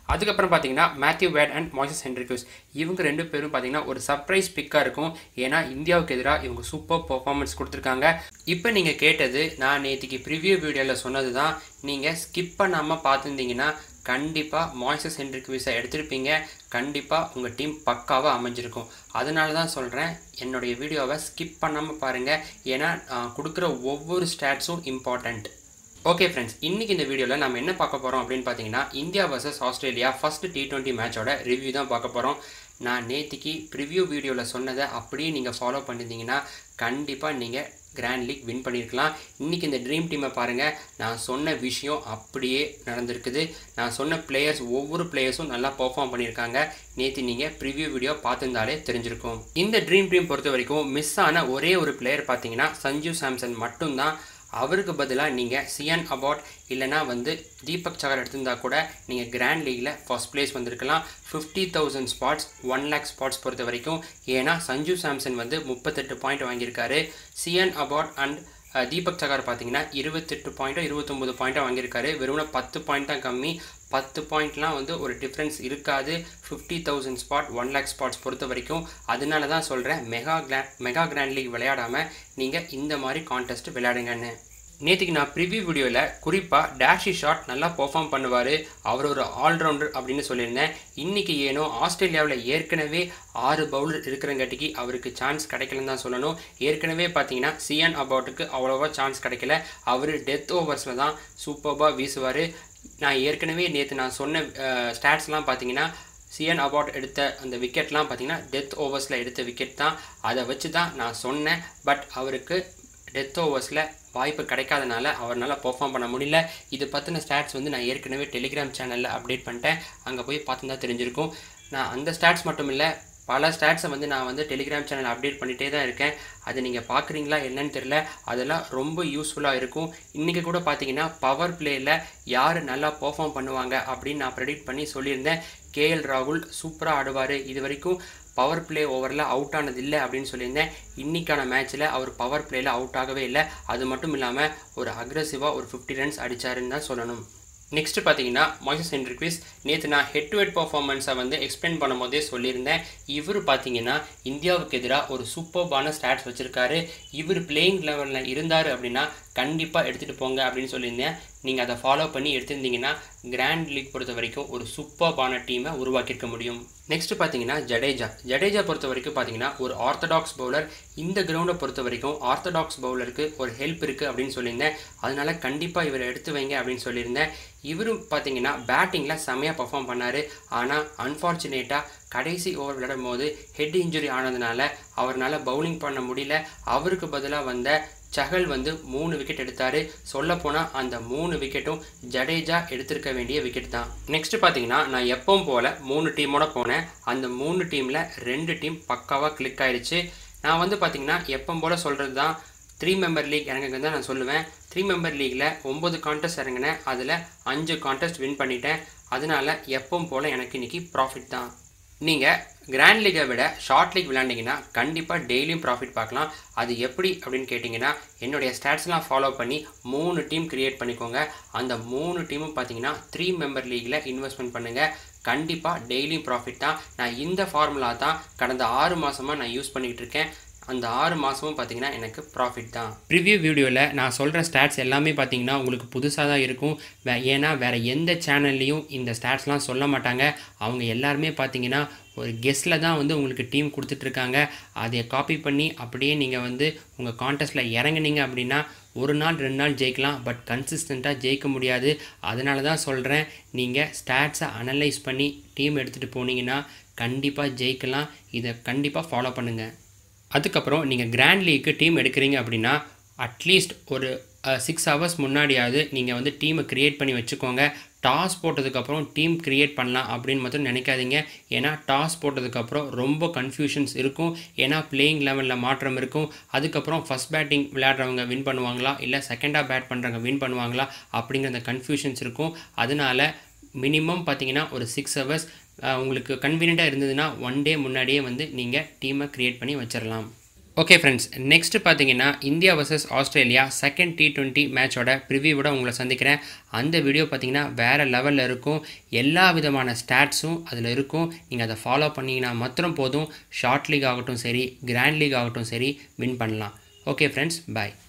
அதுக்கப்புறம் பார்த்தீங்கன்னா Matthew Wade and Moises Henriques இவங்க 2 பேரும் பார்த்தீங்கன்னா ஒரு சர்ப்ரைஸ் பிக்காக இருக்கும். ஏன்னா இந்தியாவுக்கு எதிராக இவங்க சூப்பர் பெர்ஃபார்மன்ஸ் கொடுத்துருக்காங்க. இப்போ நீங்கள் கேட்டது நான் நேற்றுக்கு ப்ரிவியூ வீடியோவில் சொன்னது தான். நீங்கள் ஸ்கிப் பண்ணாமல் பார்த்துருந்தீங்கன்னா கண்டிப்பாக மாய்சஸ் ஹென்ரிக்யூஸை எடுத்திருப்பீங்க. கண்டிப்பாக உங்கள் டீம் பக்காவாக அமைஞ்சிருக்கும். அதனால தான் சொல்கிறேன், என்னுடைய வீடியோவை ஸ்கிப் பண்ணாமல் பாருங்கள். ஏன்னா கொடுக்குற ஒவ்வொரு ஸ்டாட்ஸும் இம்பார்ட்டண்ட். ஓகே ஃப்ரெண்ட்ஸ், இன்றைக்கி இந்த வீடியோவில் நம்ம என்ன பார்க்க போகிறோம் அப்படின்னு பார்த்தீங்கன்னா, India versus Australia first T20 மேட்சோட ரிவ்யூ தான் பார்க்க போகிறோம். நான் நேற்றுக்கு ப்ரிவ்யூ வீடியோவில் சொன்னதை அப்படியே நீங்கள் ஃபாலோ பண்ணியிருந்தீங்கன்னா கண்டிப்பாக நீங்கள் கிராண்ட் லீக் வின் பண்ணியிருக்கலாம். இன்றைக்கி இந்த ட்ரீம் டீமை பாருங்கள். நான் சொன்ன விஷயம் அப்படியே நடந்திருக்குது. நான் சொன்ன பிளேயர்ஸ் ஒவ்வொரு பிளேயர்ஸும் நல்லா பெர்ஃபார்ம் பண்ணியிருக்காங்க. நேற்று நீங்கள் ப்ரிவ்யூ வீடியோ பார்த்துருந்தாலே தெரிஞ்சிருக்கும். இந்த ட்ரீம் டீம் பொறுத்த வரைக்கும் மிஸ் ஆன ஒரே ஒரு பிளேயர் பார்த்தீங்கன்னா சஞ்சு சாம்சன் மட்டும்தான். அவருக்கு பதிலாக நீங்கள் சியான் அபாட் இல்லைனா தீபக் சகர் எடுத்திருந்தா கூட நீங்கள் கிராண்ட் லீகில் ஃபர்ஸ்ட் பிளேஸ் வந்திருக்கலாம். 50,000 ஸ்பாட்ஸ் 1 lakh ஸ்பாட்ஸ் பொறுத்த வரைக்கும். ஏன்னா சஞ்சு சாம்சன் 38 பாயிண்ட் வாங்கியிருக்காரு. Sean Abbott and Deepak Chahar பார்த்தீங்கன்னா 28 பாயிண்ட்டோ 29 பாயிண்ட்டோ வாங்கியிருக்காரு. வெறும் 10 பாயிண்ட் தான் கம்மி. 10 பாயிண்ட்லாம் ஒரு டிஃப்ரென்ஸ் இருக்காது 50,000 ஸ்பாட் 1 lakh ஸ்பாட்ஸ் பொறுத்த வரைக்கும். அதனால தான் சொல்கிறேன், மெகா கிராண்ட் லீக் விளையாடாமல் நீங்கள் இந்த மாதிரி கான்டெஸ்ட் விளையாடுங்கன்னு. நேற்றுக்கு நான் ப்ரிவ்யூ வீடியோவில் குறிப்பாக டேஷி ஷாட் நல்லா பெர்ஃபார்ம் பண்ணுவார், அவர் ஒரு ஆல்ரவுண்டர் அப்படின்னு சொல்லியிருந்தேன். இன்றைக்கி ஏனோ ஆஸ்திரேலியாவில் ஏற்கனவே 6 பவுலர் இருக்கிறங்காட்டிக்கு அவருக்கு சான்ஸ் கிடைக்கலன்னு தான் சொல்லணும். ஏற்கனவே பார்த்தீங்கன்னா சியான் அபாட்டுக்கு அவ்வளோவா சான்ஸ் கிடைக்கல. அவர் டெத் ஓவர்ஸில் தான் சூப்பராக வீசுவார். நான் ஏற்கனவே நேற்று நான் சொன்ன ஸ்டாட்ஸ்லாம் பார்த்தீங்கன்னா, சியான் அபாட் எடுத்த அந்த விக்கெட்லாம் பார்த்தீங்கன்னா டெத் ஓவர்ஸில் எடுத்த விக்கெட் தான். அதை வச்சு தான் நான் சொன்னேன். பட் அவருக்கு டெத் ஓவர்ஸில் வாய்ப்பு கிடைக்காதனால அவரால் பெர்ஃபார்ம் பண்ண முடியல. இது பற்றின ஸ்டாட்ஸ் நான் ஏற்கனவே டெலிகிராம் சேனலில் அப்டேட் பண்ணிட்டேன். அங்கே போய் பார்த்து தான் தெரிஞ்சிருக்கும். நான் அந்த ஸ்டாட்ஸ் மட்டும் இல்லை, பல ஸ்டாட்ஸை நான் டெலிகிராம் சேனல் அப்டேட் பண்ணிகிட்டே தான் இருக்கேன். அது நீங்கள் பார்க்குறீங்களா என்னன்னு தெரியல. அதெல்லாம் ரொம்ப யூஸ்ஃபுல்லாக இருக்கும். இன்றைக்கி கூட பார்த்தீங்கன்னா பவர் பிளேயில் யார் நல்லா பெர்ஃபார்ம் பண்ணுவாங்க அப்படின்னு நான் ப்ரெடிக்ட் பண்ணி சொல்லியிருந்தேன். KL ராகுல் சூப்பராக ஆடுவார், இது வரைக்கும் பவர் பிளே ஓவரில் அவுட் ஆனது இல்லை அப்படின்னு சொல்லியிருந்தேன். இன்றைக்கான மேட்ச்சில் அவர் பவர் பிளேயில் அவுட் ஆகவே இல்லை. அது மட்டும் இல்லாமல் ஒரு அக்ரெசிவாக ஒரு 50 ரன்ஸ் அடித்தாருன்னு தான் சொல்லணும். நெக்ஸ்ட்டு பார்த்தீங்கன்னா மாய்சஸ் ஹென்ரிக்யூஸ். நேற்று நான் ஹெட் டு ஹெட் பர்ஃபார்மன்ஸை எக்ஸ்பிளைன் பண்ணும் போதே சொல்லியிருந்தேன். இவர் பார்த்தீங்கன்னா இந்தியாவுக்கு எதிராக ஒரு சூப்பர்பான ஸ்டாட்ஸ் வச்சுருக்காரு. இவர் பிளேயிங் லெவலில் இருந்தார் அப்படின்னா கண்டிப்பாக எடுத்துகிட்டு போங்க அப்படின்னு சொல்லியிருந்தேன். நீங்கள் அதை ஃபாலோ பண்ணி எடுத்திருந்தீங்கன்னா கிராண்ட் லீக் பொறுத்த வரைக்கும் ஒரு சூப்பர்பான டீமை உருவாக்கியிருக்க முடியும். நெக்ஸ்ட்டு பார்த்தீங்கன்னா ஜடேஜா பொறுத்த வரைக்கும் பார்த்தீங்கன்னா ஒரு ஆர்த்தடாக்ஸ் பவுலர். இந்த கிரவுண்டை பொறுத்த வரைக்கும் ஆர்த்தடாக்ஸ் பவுலருக்கு ஒரு ஹெல்ப் இருக்குது அப்படின்னு சொல்லியிருந்தேன். அதனால கண்டிப்பாக இவரை எடுத்து வைங்க அப்படின்னு சொல்லியிருந்தேன். இவரும் பார்த்தீங்கன்னா பேட்டிங்கில் செம்மையாக பர்ஃபார்ம் பண்ணார். ஆனால் அன்ஃபார்ச்சுனேட்டாக கடைசி ஓவர் விளையாடும் போது ஹெட் இன்ஜுரி ஆனதுனால அவரால் பவுலிங் பண்ண முடியல. அவருக்கு பதிலாக வந்த சஹல் 3 விக்கெட் எடுத்தார். சொல்லப்போனால் அந்த 3 விக்கெட்டும் ஜடேஜா எடுத்திருக்க வேண்டிய விக்கெட் தான். நெக்ஸ்ட்டு பார்த்தீங்கன்னா நான் எப்பவும் போல் 3 டீமோட போனேன். அந்த 3 டீமில் 2 டீம் பக்காவாக கிளிக் ஆயிடுச்சு. நான் பார்த்தீங்கன்னா எப்பவும் போல் சொல்கிறது தான், 3 மெம்பர் லீக் இறங்குங்க தான் நான் சொல்லுவேன். 3 மெம்பர் லீக்கில் 9 கான்டெஸ்ட் இறங்கினேன். அதில் 5 கான்டெஸ்ட் வின் பண்ணிட்டேன். அதனால் எப்பவும் போல் எனக்கு இன்றைக்கி ப்ராஃபிட் தான். நீங்கள் கிராண்ட் லீகை விட ஷார்ட் லீக் விளையாண்டிங்கன்னா கண்டிப்பாக டெய்லியும் ப்ராஃபிட் பார்க்கலாம். அது எப்படி அப்படின்னு கேட்டிங்கன்னா, என்னுடைய ஸ்டாட்ஸ்லாம் ஃபாலோ பண்ணி 3 டீம் க்ரியேட் பண்ணிக்கோங்க. அந்த 3 டீமும் பார்த்தீங்கன்னா 3 மெம்பர் லீகில் இன்வெஸ்ட்மெண்ட் பண்ணுங்கள். கண்டிப்பாக டெய்லியும் ப்ராஃபிட் தான். நான் இந்த ஃபார்முலா தான் கடந்த 6 மாதமாக நான் யூஸ் பண்ணிக்கிட்டு இருக்கேன். அந்த 6 மாதமும் பார்த்தீங்கன்னா எனக்கு ப்ராஃபிட் தான். ப்ரிவ்யூ வீடியோவில் நான் சொல்கிற ஸ்டாட்ஸ் எல்லாமே பார்த்தீங்கன்னா உங்களுக்கு புதுசாக தான் இருக்கும். ஏன்னா வேறு எந்த சேனல்லையும் இந்த ஸ்டாட்ஸ்லாம் சொல்ல மாட்டாங்க. அவங்க எல்லாருமே பார்த்தீங்கன்னா ஒரு கெஸ்ட்டில் தான் உங்களுக்கு டீம் கொடுத்துட்ருக்காங்க. அதை காப்பி பண்ணி அப்படியே நீங்கள் உங்கள் கான்டெஸ்ட்டில் இறங்குனீங்க அப்படின்னா 1 நாள் 2 நாள் ஜெயிக்கலாம். பட் கன்சிஸ்டண்ட்டாக ஜெயிக்க முடியாது. அதனால தான் சொல்கிறேன், நீங்கள் ஸ்டாட்ஸை அனலைஸ் பண்ணி டீம் எடுத்துகிட்டு போனீங்கன்னா கண்டிப்பாக ஜெயிக்கலாம். இதை கண்டிப்பாக ஃபாலோ பண்ணுங்கள். அதுக்கப்புறம் நீங்கள் கிராண்ட் லீக்கு டீம் எடுக்கிறீங்க அப்படின்னா அட்லீஸ்ட் ஒரு 6 ஹவர்ஸ் முன்னாடியாவது நீங்கள் டீமை க்ரியேட் பண்ணி வச்சுக்கோங்க. டாஸ் போட்டதுக்கப்புறம் டீம் க்ரியேட் பண்ணலாம் அப்படின்னு மட்டும் நினைக்காதீங்க. ஏன்னா டாஸ் போட்டதுக்கப்புறம் ரொம்ப கன்ஃபியூஷன்ஸ் இருக்கும். ஏன்னா பிளேயிங் லெவலில் மாற்றம் இருக்கும். அதுக்கப்புறம் ஃபஸ்ட் பேட்டிங் விளையாடுறவங்க வின் பண்ணுவாங்களா இல்லை செகண்டாக பேட் பண்ணுறவங்க வின் பண்ணுவாங்களா அப்படிங்கிற அந்த கன்ஃபியூஷன்ஸ் இருக்கும். அதனால் மினிமம் பார்த்தீங்கன்னா ஒரு 6 ஹவர்ஸ் உங்களுக்கு கன்வீனியண்ட்டாக இருந்ததுன்னா 1 டே முன்னாடியே நீங்கள் டீமை க்ரியேட் பண்ணி வச்சிடலாம். ஓகே ஃப்ரெண்ட்ஸ், நெக்ஸ்ட் பார்த்தீங்கன்னா India vs Australia second T20 மேட்சோட ப்ரிவியூவோட உங்களை சந்திக்கிறேன். அந்த வீடியோ பார்த்தீங்கன்னா வேறு லெவலில் இருக்கும். எல்லா விதமான ஸ்டாட்ஸும் அதில் இருக்கும். நீங்கள் அதை ஃபாலோ பண்ணிங்கன்னா மாத்திரம் போதும், ஷார்ட் லீக் ஆகட்டும் சரி, கிராண்ட் லீக் ஆகட்டும் சரி, வின் பண்ணலாம். ஓகே ஃப்ரெண்ட்ஸ், பாய்.